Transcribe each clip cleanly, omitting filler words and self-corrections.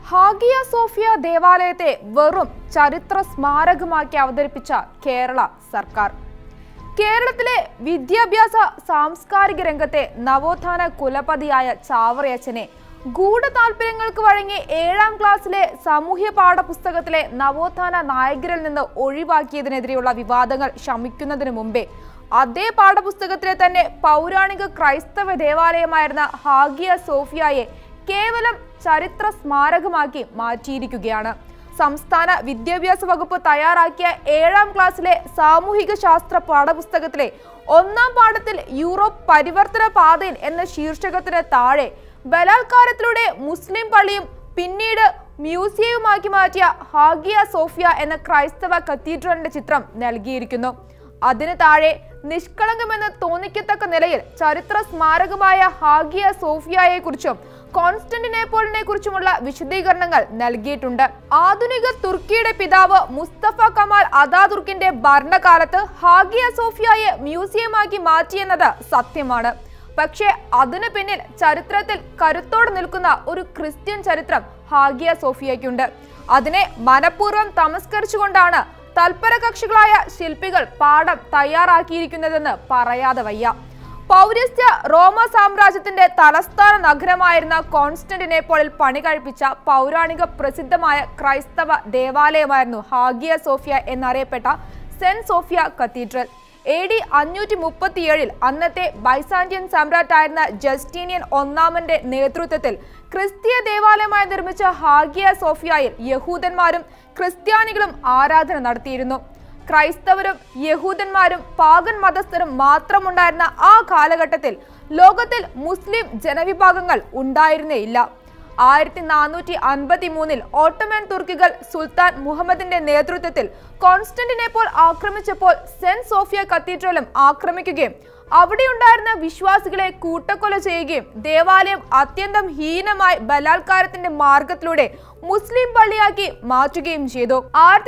Hagia Sophia ദേവാലയത്തെ വെറും ചരിത്ര സ്മാരകമാക്കി അവതരിപ്പിച്ച കേരള സർക്കാർ. കേരളത്തിലെ വിദ്യാഭ്യാസ സാംസ്കാരിക രംഗത്തെ നവോത്ഥാന കുലപതിയായ ചാവറയച്ചനെ ഗൂഢതാൽപര്യങ്ങൾക്ക് വഴങ്ങി 7ാം ക്ലാസ്സിലെ സാമൂഹ്യ പാഠപുസ്തകത്തിലെ നവോത്ഥാന നായകരിൽ നിന്ന് ഒഴിവാക്കിയതിനെതിരെയുള്ള വിവാദങ്ങൾ ശമിക്കുന്നതിന് മുമ്പേ അതേ പാഠപുസ്തകത്തിലെ തന്നെ പൗരാണിക ക്രൈസ്തവ ദേവാലയമായിരുന്ന ഹാഗിയ സോഫിയയെ കേവലം ചരിത്ര സ്മാരകമാക്കി മാറ്റിയിരിക്കുകയാണ്. സംസ്ഥാന വിദ്യാഭ്യാസ വകുപ്പ് തയ്യാറാക്കിയ 7ാം ക്ലാസ്സിലെ സാമൂഹിക ശാസ്ത്ര പാഠപുസ്തകത്തിലെ 1ാം പാഠത്തിൽ യൂറോപ്പ് പരിവർത്തന പാതയിൽ എന്ന ശീർഷകത്തിന് താഴെ ബലാത്കാരത്തിലൂടെ മുസ്ലിം പള്ളിയും പിന്നീട് മ്യൂസിയവുമാക്കി മാറ്റിയ ഹാഗിയ സോഫിയ എന്ന ക്രൈസ്തവ കത്തീഡ്രലിന്റെ ചിത്രം നൽകിയിരിക്കുന്നു. അതിന് താഴെ നിഷ്കളങ്കമെന്ന് തോന്നിക്കത്തക്ക നിലയിൽ ചരിത്ര സ്മാരകമായ ഹാഗിയ സോഫിയയെ കുറിച്ചും കോൺസ്റ്റന്റിനോപ്പിളിനെ കുറിച്ചുമുള്ള വിശദീകരണങ്ങൾ നൽകിയിട്ടുണ്ട്. ആധുനിക തുർക്കിയുടെ പിതാവ് മുസ്തഫ കമാൽ അതാതുർക്കിന്റെ ഭരണകാലത്ത് ഹാഗിയ സോഫിയയെ മ്യൂസിയമാക്കി മാറ്റിയെന്നത് സത്യമാണ്. പക്ഷേ അതിനു പിന്നിൽ ചരിത്രത്തിൽ കരുത്തോടെ നിൽക്കുന്ന ഒരു ക്രിസ്ത്യൻ ചരിത്രം ഹാഗിയ സോഫിയയ്ക്കുണ്ട്. അതിനെ മനഃപൂർവ്വം തമസ്കരിച്ചുകൊണ്ടാണ് തൽപര കക്ഷികളായ ശില്പികൾ പാഠം തയ്യാറാക്കിയിരിക്കുന്നതെന്ന് പറയാതെ വയ്യ. പൗരസ്ത്യ റോമ സാമ്രാജ്യത്തിന്റെ തലസ്ഥാന നഗരമായിരുന്ന കോൺസ്റ്റന്റിനോപ്പിളിൽ പണി കഴിപ്പിച്ച പൗരാണിക പ്രസിദ്ധമായ ക്രൈസ്തവ ദേവാലയമായിരുന്നു ഹാഗിയ സോഫിയ എന്നറിയപ്പെട്ട സെന്റ് സോഫിയ കത്തീഡ്രൽ. AD 537 അന്നത്തെ ബൈസാന്റിയൻ സാമ്രാട്ടായിരുന്ന ജസ്റ്റീനിയൻ ഒന്നാമന്റെ നേതൃത്വത്തിൽ ക്രിസ്തീയ ദേവാലയമായി നിർമ്മിച്ച ഹാഗിയ സോഫിയയിൽ യഹൂദന്മാരും ക്രിസ്ത്യാനികളും ആരാധന നടത്തിയിരുന്നു. ക്രൈസ്തവരും യഹൂദന്മാരും പാഗൻ മതസ്ഥരും മാത്രമുണ്ടായിരുന്ന ആ കാലഘട്ടത്തിൽ ലോകത്തിൽ മുസ്ലിം ജനവിഭാഗങ്ങൾ ഉണ്ടായിരുന്നേയില്ല. 1453 ഓട്ടോമൻ തുർക്കികൾ സുൽത്താൻ മുഹമ്മദിന്റെ നേതൃത്വത്തിൽ കോൺസ്റ്റന്റിനോപ്പിൾ ആക്രമിച്ചപ്പോൾ സെന്റ് സോഫിയ കത്തീഡ്രലും ആക്രമിക്കുകയും അവിടെയുണ്ടായിരുന്ന വിശ്വാസികളെ കൂട്ടക്കൊല ചെയ്യുകയും ദേവാലയം അത്യന്തം ഹീനമായി ബലാത്കാരത്തിന്റെ മാർഗത്തിലൂടെ മുസ്ലിം പള്ളിയാക്കി മാറ്റുകയും ചെയ്തു.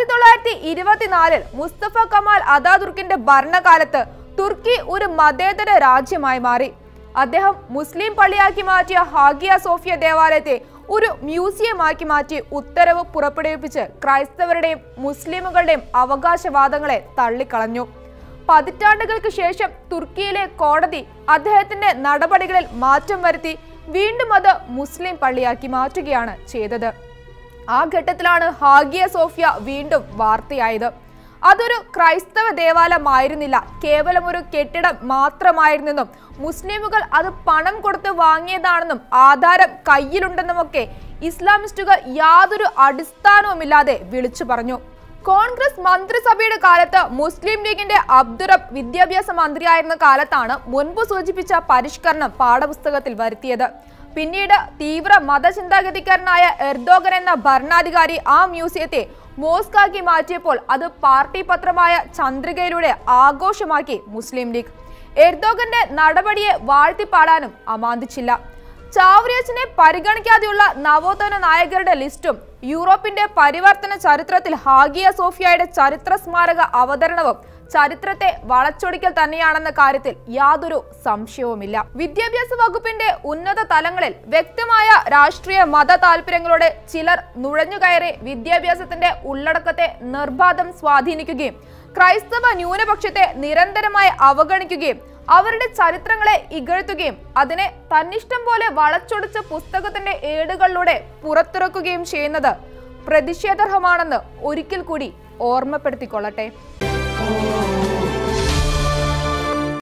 1924 മുസ്തഫ കമാൽ അതാതുർക്കിന്റെ ഭരണകാലത്ത് തുർക്കി ഒരു മതേതര രാജ്യമായി മാറി. അദ്ദേഹം മുസ്ലിം പള്ളിയാക്കി മാറ്റിയ ഹാഗിയ സോഫിയ ദേവാലയത്തെ ഒരു മ്യൂസിയമാക്കി മാറ്റി ഉത്തരവ് പുറപ്പെടുവിപ്പിച്ച് ക്രൈസ്തവരുടെയും മുസ്ലിമുകളുടെയും അവകാശവാദങ്ങളെ തള്ളിക്കളഞ്ഞു. പതിറ്റാണ്ടുകൾക്ക് ശേഷം തുർക്കിയിലെ കോടതി അദ്ദേഹത്തിന്റെ നടപടികളിൽ മാറ്റം വരുത്തി വീണ്ടും അത് മുസ്ലിം പള്ളിയാക്കി മാറ്റുകയാണ് ചെയ്തത്. ആ ഘട്ടത്തിലാണ് ഹാഗിയ സോഫിയ വീണ്ടും വാർത്തയായത്. അതൊരു ക്രൈസ്തവ ദേവാലയമായിരുന്നില്ല, കേവലം ഒരു കെട്ടിടം മാത്രമായിരുന്നെന്നും മുസ്ലിമുകൾ അത് പണം കൊടുത്ത് വാങ്ങിയതാണെന്നും ആധാരം കയ്യിലുണ്ടെന്നുമൊക്കെ ഇസ്ലാമിസ്റ്റുകൾ യാതൊരു അടിസ്ഥാനവുമില്ലാതെ വിളിച്ചു പറഞ്ഞു. കോൺഗ്രസ് മന്ത്രിസഭയുടെ കാലത്ത് മുസ്ലിം ലീഗിന്റെ അബ്ദുറബ് വിദ്യാഭ്യാസ മന്ത്രിയായിരുന്ന കാലത്താണ് മുൻപ് സൂചിപ്പിച്ച പരിഷ്കരണം പാഠപുസ്തകത്തിൽ വരുത്തിയത്. പിന്നീട് തീവ്ര മതചിന്താഗതിക്കാരനായ എർദോഗൻ എന്ന ഭരണാധികാരി ആ മ്യൂസിയത്തെ മോസ്കാക്കി മാറ്റിയപ്പോൾ അത് പാർട്ടി പത്രമായ ചന്ദ്രികയിലൂടെ ആഘോഷമാക്കി മുസ്ലിം ലീഗ്. എർദോഗന്റെ നടപടിയെ വാഴ്ത്തിപ്പാടാനും അമാന്തിച്ചില്ല. ചാവറയച്ചനെ പരിഗണിക്കാതെയുള്ള നവോത്ഥാന നായകരുടെ ലിസ്റ്റും യൂറോപ്പിന്റെ പരിവർത്തന ചരിത്രത്തിൽ ഹാഗിയ സോഫിയയുടെ ചരിത്ര സ്മാരക അവതരണവും ചരിത്രത്തെ വളച്ചൊടിക്കൽ തന്നെയാണെന്ന കാര്യത്തിൽ യാതൊരു സംശയവുമില്ല. വിദ്യാഭ്യാസ വകുപ്പിന്റെ ഉന്നത തലങ്ങളിൽ വ്യക്തമായ രാഷ്ട്രീയ മത താല്പര്യങ്ങളോടെ ചിലർ നുഴഞ്ഞുകയറി വിദ്യാഭ്യാസത്തിന്റെ ഉള്ളടക്കത്തെ നിർബാധം സ്വാധീനിക്കുകയും ക്രൈസ്തവ ന്യൂനപക്ഷത്തെ നിരന്തരമായി അവഗണിക്കുകയും അവരുടെ ചരിത്രങ്ങളെ ഇകഴ്ത്തുകയും അതിനെ തന്നിഷ്ടം പോലെ വളച്ചൊടിച്ച് പുസ്തകത്തിന്റെ ഏടുകളിലൂടെ പുറത്തിറക്കുകയും ചെയ്യുന്നത് പ്രതിഷേധാർഹമാണെന്ന് ഒരിക്കൽ കൂടി ഓർമ്മപ്പെടുത്തിക്കൊള്ളട്ടെ.